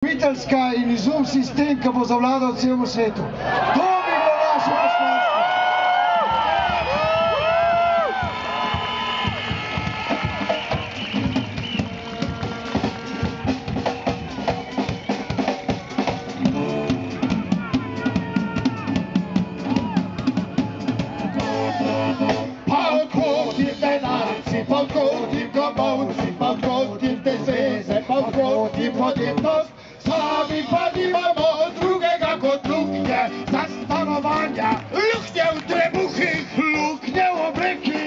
udomiteljska in izum sistem, ki bo zavladal celemu svetu. To bi bilo naše poslanstvo. Podjetnost, sami pa nimamo drugega kot luknje za stanovanja, luknje v trebuhih, luknje v obleki.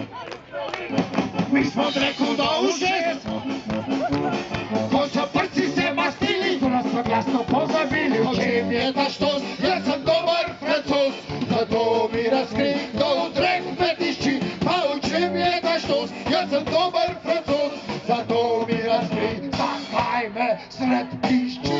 Mi smo dreku do ušes, ko so prci se mastili, to nas so glasno pozabili. O čem je ta štos, jaz sem dober Francos, zato mi razkri, kdo v drek petišči. Pa o čem je ta štos, jaz sem dober Francos, zato mi razkri, zakaj me sred pišči.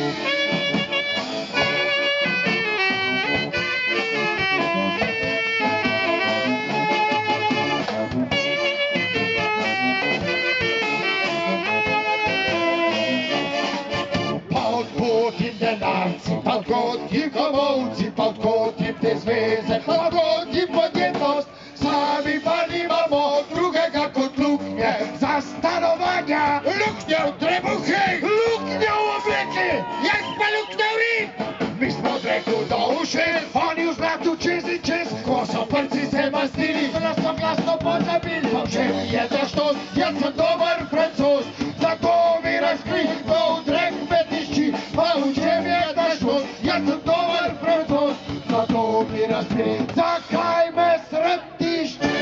Pa odkot jim denarci, pa odkot jim komovci, pa odkot jim te zveze, pa odkot jim podjetnost, sami pa nimamo drugega kot luknje za stanovanja, luknje v trebuhih, luknje v obleki, jaz pa luknje v rit. Mi smo dreku do ušes, oni v zlatu čez in čez, ko so prci se mastili, to nas so glasno pozabili. Pa v čem je ta štos, jaz sem dober Francos, zato mi razkri, kdo v drek petišči. Pa v čem je ta štos, jaz sem dober Francos, zato mi razkri, zakaj me sred pišči.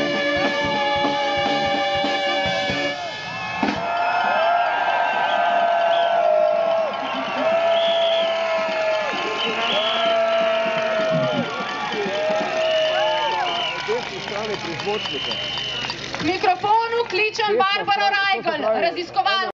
Mikrofonu kličem Barbaro Rajgl, raziskovalka.